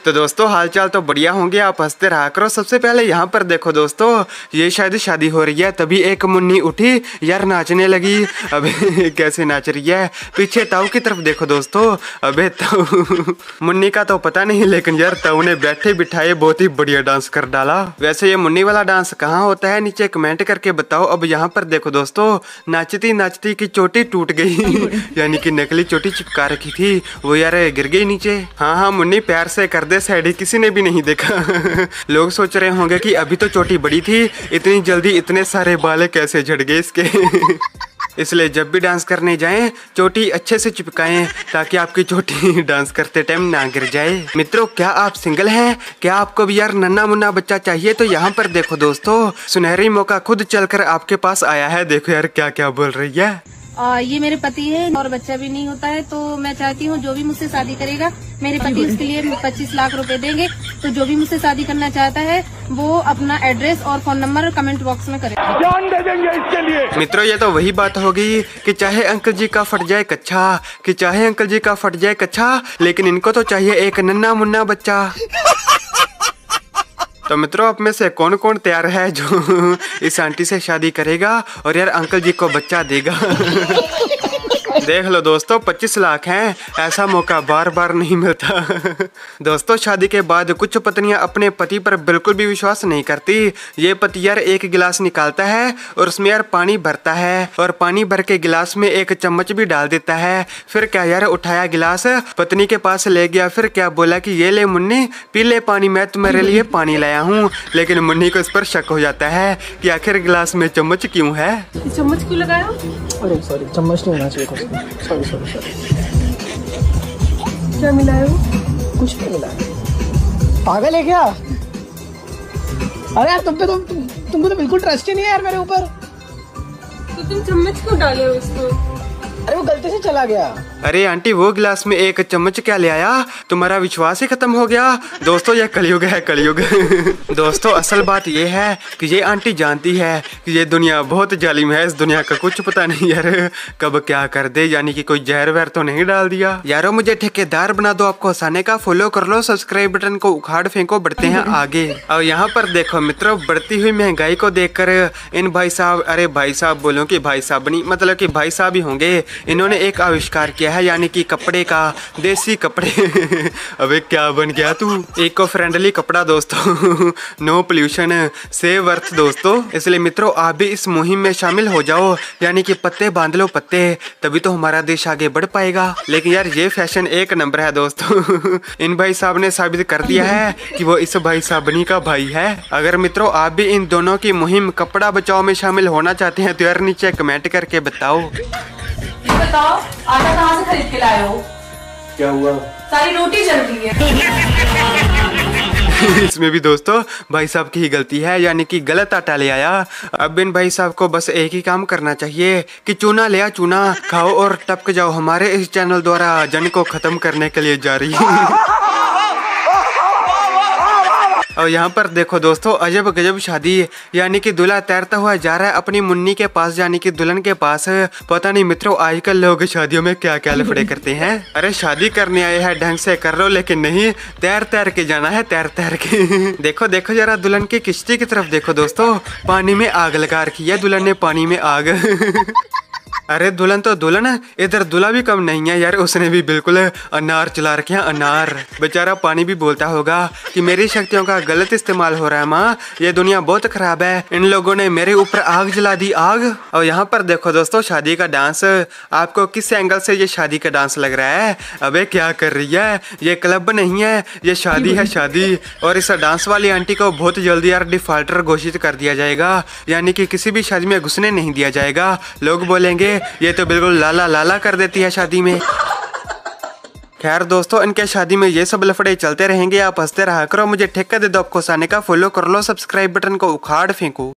तो दोस्तों हालचाल तो बढ़िया होंगे, आप हंसते रहा करो। सबसे पहले यहाँ पर देखो दोस्तों, ये शायद शादी हो रही है, तभी एक मुन्नी उठी यार नाचने लगी। अबे कैसे नाच रही है, पीछे ताऊ की तरफ देखो दोस्तों। अबे ताऊ मुन्नी का तो पता नहीं, लेकिन यार ताऊ ने बैठे बिठाए बहुत ही बढ़िया डांस कर डाला। वैसे ये मुन्नी वाला डांस कहाँ होता है नीचे कमेंट करके बताओ। अब यहाँ पर देखो दोस्तों, नाचती नाचती की चोटी टूट गई यानी कि नकली चोटी चिपका रखी थी वो यार गिर गई नीचे। हाँ मुन्नी प्यार से कर दे साइड, किसी ने भी नहीं देखा लोग सोच रहे होंगे कि अभी तो चोटी बड़ी थी, इतनी जल्दी इतने सारे बाल कैसे झड़ गए इसके इसलिए जब भी डांस करने जाएं चोटी अच्छे से चिपकाएं ताकि आपकी चोटी डांस करते टाइम ना गिर जाए। मित्रों क्या आप सिंगल हैं, क्या आपको भी यार नन्ना मुन्ना बच्चा चाहिए? तो यहाँ पर देखो दोस्तों, सुनहरी मौका खुद चलकर आपके पास आया है। देखो यार क्या क्या बोल रही है। ये मेरे पति है और बच्चा भी नहीं होता है, तो मैं चाहती हूँ जो भी मुझसे शादी करेगा, मेरे पति उसके लिए 25 लाख रुपए देंगे। तो जो भी मुझसे शादी करना चाहता है वो अपना एड्रेस और फोन नंबर कमेंट बॉक्स में करे, जान दे देंगे इसके लिए। मित्रों ये तो वही बात होगी कि चाहे अंकल जी का फट जाए कच्छा, लेकिन इनको तो चाहिए एक नन्ना मुन्ना बच्चा। तो मित्रों आप में से कौन कौन तैयार है जो इस आंटी से शादी करेगा और यार अंकल जी को बच्चा देगा? देख लो दोस्तों 25 लाख हैं, ऐसा मौका बार बार नहीं मिलता दोस्तों शादी के बाद कुछ पत्नियां अपने पति पर बिल्कुल भी विश्वास नहीं करती। ये पति यार एक गिलास निकालता है और उसमें यार पानी भरता है और पानी भर के गिलास में एक चम्मच भी डाल देता है। फिर क्या यार उठाया गिलास पत्नी के पास ले गया, फिर क्या बोला कि ये ले मुन्नी पी ले पानी, मैं तुम्हारे लिए पानी लाया हूँ। लेकिन मुन्नी को इस पर शक हो जाता है कि आखिर गिलास में चम्मच क्यों है। चम्मच क्यों लगाया? अरे सॉरी चम्मच नहीं होना चाहिए, सॉरी क्या मिलाया? कुछ नहीं मिला। पागल है क्या? अरे यार तुमको तो बिल्कुल ट्रस्ट ही नहीं है यार मेरे ऊपर। तो तुम चम्मच क्यों डाले हो उसको? अरे वो गलती से चला गया। अरे आंटी वो गिलास में एक चम्मच क्या ले आया, तुम्हारा विश्वास ही खत्म हो गया। दोस्तों ये कलयुग है कलयुग दोस्तों असल बात ये है कि ये आंटी जानती है कि ये दुनिया बहुत जालिम है, इस दुनिया का कुछ पता नहीं यार कब क्या कर दे, यानी कि कोई जहर वहर तो नहीं डाल दिया। यारो मुझे ठेकेदार बना दो आपको हंसाने का, फॉलो कर लो, सब्सक्राइब बटन को उखाड़ फेंको, बढ़ते हैं आगे। और यहाँ पर देखो मित्रों बढ़ती हुई महंगाई को देखकर इन भाई साहब, अरे भाई साहब बोलो कि भाई साहब नहीं, मतलब कि भाई साहब ही होंगे, इन्होंने एक आविष्कार किया है यानी कि कपड़े का, देसी कपड़े अबे क्या बन गया तू, इको फ्रेंडली कपड़ा दोस्तों नो पोल्यूशन सेव अर्थ दोस्तों। इसलिए मित्रों आप भी इस मुहिम में शामिल हो जाओ, यानी कि पत्ते बांध लो पत्ते, तभी तो हमारा देश आगे बढ़ पाएगा। लेकिन यार ये फैशन एक नंबर है दोस्तों इन भाई साहब ने साबित कर दिया है कि वो इस भाई साहबनी का भाई है। अगर मित्रों आप भी इन दोनों की मुहिम कपड़ा बचाओ में शामिल होना चाहते हैं तो यार नीचे कमेंट करके बताओ। बताओ आटा कहाँ से खरीद के लाए हो? क्या हुआ? सारी रोटी जल रही है इसमें भी दोस्तों भाई साहब की ही गलती है, यानी कि गलत आटा ले आया। अब इन भाई साहब को बस एक ही काम करना चाहिए कि चूना ले आ, चूना खाओ और टपक जाओ। हमारे इस चैनल द्वारा जन को खत्म करने के लिए जा रही है और यहाँ पर देखो दोस्तों अजब गजब शादी, यानी कि दूल्हा तैरता हुआ जा रहा है अपनी मुन्नी के पास, यानी कि दुल्हन के पास। पता नहीं मित्रों आजकल लोग शादियों में क्या क्या लफड़े करते हैं। अरे शादी करने आए हैं ढंग से कर लो, लेकिन नहीं तैर तैर के जाना है, तैर तैर के देखो देखो जरा दुल्हन की किश्ती की तरफ देखो दोस्तों, पानी में आग लगा रखी है दुल्हन ने, पानी में आग अरे दुल्हन तो दुल्हन है, इधर दूल्हा भी कम नहीं है यार, उसने भी बिल्कुल अनार चला रखे हैं, अनार। बेचारा पानी भी बोलता होगा कि मेरी शक्तियों का गलत इस्तेमाल हो रहा है माँ, ये दुनिया बहुत खराब है, इन लोगों ने मेरे ऊपर आग जला दी, आग। और यहाँ पर देखो दोस्तों शादी का डांस, आपको किस एंगल से ये शादी का डांस लग रहा है? अबे क्या कर रही है, ये क्लब नहीं है, ये शादी है शादी। और इस डांस वाली आंटी को बहुत जल्दी यार डिफॉल्टर घोषित कर दिया जाएगा, यानी कि किसी भी शादी में घुसने नहीं दिया जाएगा। लोग बोलेंगे ये तो बिल्कुल लाला लाला कर देती है शादी में। खैर दोस्तों इनके शादी में ये सब लफड़े चलते रहेंगे, आप हंसते रहा करो। मुझे ठेका दे दो आपको हंसाने का, फॉलो कर लो, सब्सक्राइब बटन को उखाड़ फेंको।